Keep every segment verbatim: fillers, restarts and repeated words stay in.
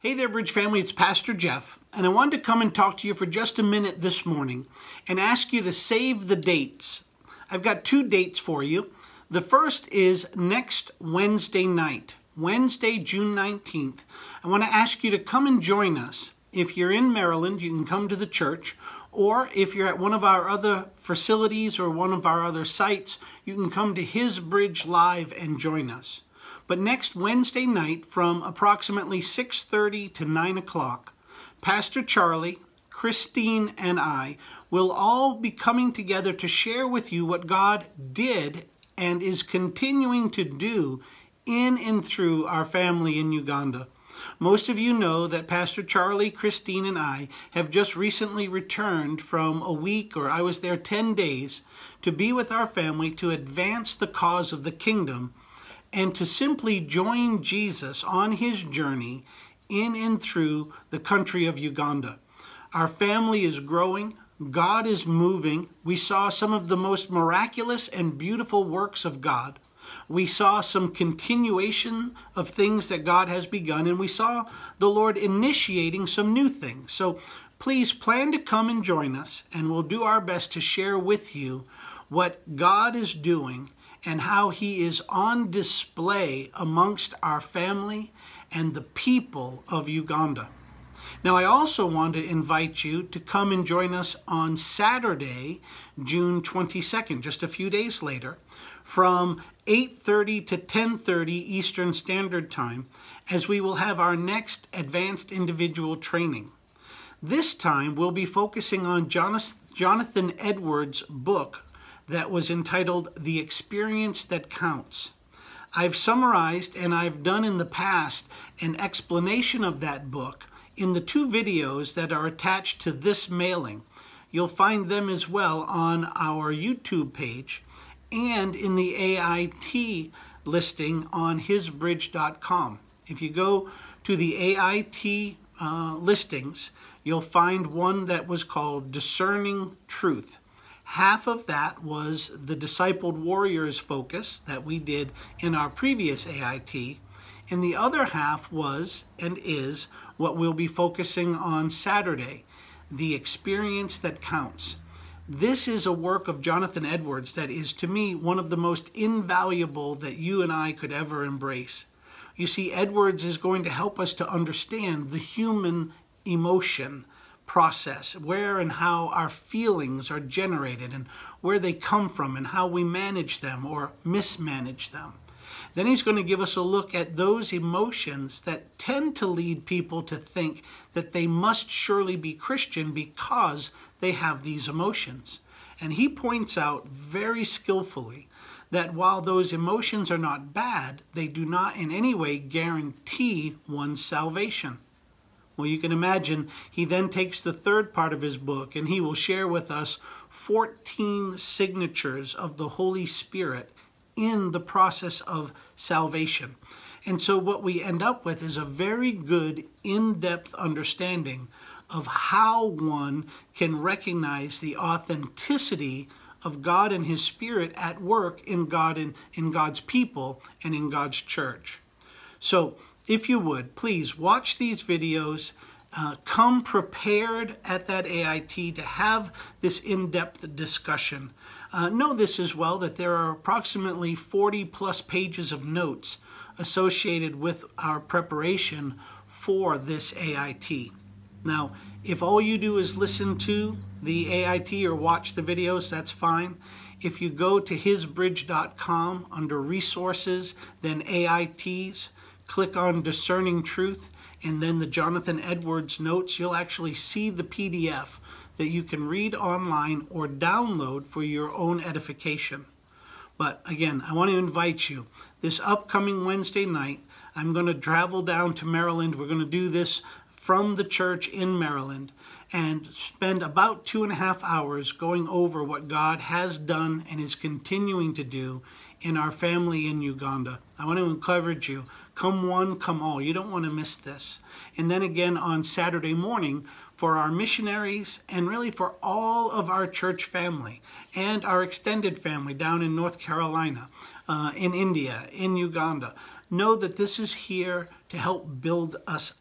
Hey there, Bridge family, it's Pastor Jeff, and I wanted to come and talk to you for just a minute this morning and ask you to save the dates. I've got two dates for you. The first is next Wednesday night, Wednesday, June nineteenth. I want to ask you to come and join us. If you're in Maryland, you can come to the church, or if you're at one of our other facilities or one of our other sites, you can come to His Bridge Live and join us. But next Wednesday night from approximately six thirty to nine o'clock, Pastor Charlie, Christine, and I will all be coming together to share with you what God did and is continuing to do in and through our family in Uganda. Most of you know that Pastor Charlie, Christine, and I have just recently returned from a week, or I was there ten days, to be with our family to advance the cause of the kingdom and to simply join Jesus on his journey in and through the country of Uganda. Our family is growing. God is moving. We saw some of the most miraculous and beautiful works of God. We saw some continuation of things that God has begun, and we saw the Lord initiating some new things. So please plan to come and join us, and we'll do our best to share with you what God is doing and how he is on display amongst our family and the people of Uganda. Now, I also want to invite you to come and join us on Saturday, June twenty-second, just a few days later, from eight thirty to ten thirty Eastern Standard Time, as we will have our next Advanced Individual Training. This time, we'll be focusing on Jonathan Edwards' book that was entitled The Experience That Counts. I've summarized, and I've done in the past, an explanation of that book in the two videos that are attached to this mailing. You'll find them as well on our YouTube page and in the A I T listing on his bridge dot com. If you go to the A I T uh, listings, you'll find one that was called Discerning Truth. Half of that was the Discipled Warriors focus that we did in our previous A I T, and the other half was and is what we'll be focusing on Saturday, The Experience That Counts. This is a work of Jonathan Edwards that is, to me, one of the most invaluable that you and I could ever embrace. You see, Edwards is going to help us to understand the human emotion process, where and how our feelings are generated and where they come from and how we manage them or mismanage them. Then he's going to give us a look at those emotions that tend to lead people to think that they must surely be Christian because they have these emotions. And he points out very skillfully that while those emotions are not bad, they do not in any way guarantee one's salvation. Well, you can imagine he then takes the third part of his book and he will share with us fourteen signatures of the Holy Spirit in the process of salvation. And so what we end up with is a very good in-depth understanding of how one can recognize the authenticity of God and his Spirit at work in God and in God's people and in God's church. So if you would, please watch these videos. Uh, come prepared at that A I T to have this in-depth discussion. Uh, know this as well, that there are approximately forty plus pages of notes associated with our preparation for this A I T. Now, if all you do is listen to the A I T or watch the videos, that's fine. If you go to his bridge dot com under Resources, then A I Ts, click on Discerning Truth, and then the Jonathan Edwards notes, you'll actually see the P D F that you can read online or download for your own edification. But again, I want to invite you. This upcoming Wednesday night, I'm going to travel down to Maryland. We're going to do this from the church in Maryland and spend about two and a half hours going over what God has done and is continuing to do in our family in Uganda. I want to encourage you, come one, come all. You don't want to miss this. And then again on Saturday morning for our missionaries and really for all of our church family and our extended family down in North Carolina, uh, in India, in Uganda. Know that this is here to help build us up.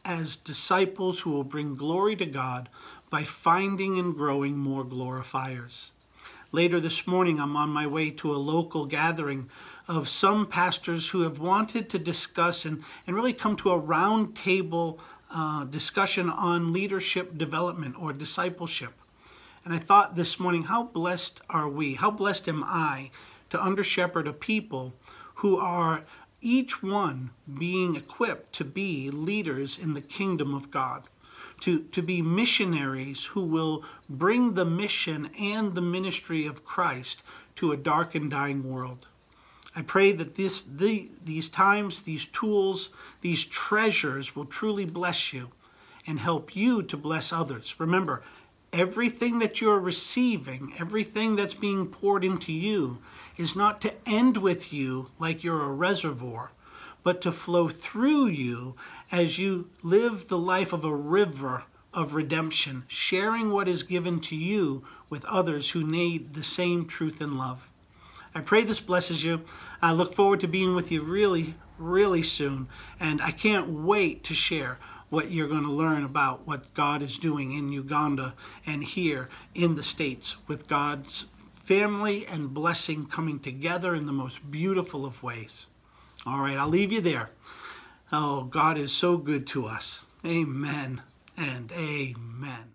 as disciples who will bring glory to God by finding and growing more glorifiers. Later this morning, I'm on my way to a local gathering of some pastors who have wanted to discuss and, and really come to a round table uh, discussion on leadership development or discipleship. And I thought this morning, how blessed are we? How blessed am I to under-shepherd a people who are each one being equipped to be leaders in the kingdom of God, to, to be missionaries who will bring the mission and the ministry of Christ to a dark and dying world. I pray that this, the, these times, these tools, these treasures will truly bless you and help you to bless others. Remember, everything that you're receiving, everything that's being poured into you is not to end with you like you're a reservoir, but to flow through you as you live the life of a river of redemption, sharing what is given to you with others who need the same truth and love. I pray this blesses you. I look forward to being with you really, really soon, and I can't wait to share what you're going to learn about what God is doing in Uganda and here in the States with God's family and blessing coming together in the most beautiful of ways. All right, I'll leave you there. Oh, God is so good to us. Amen and amen.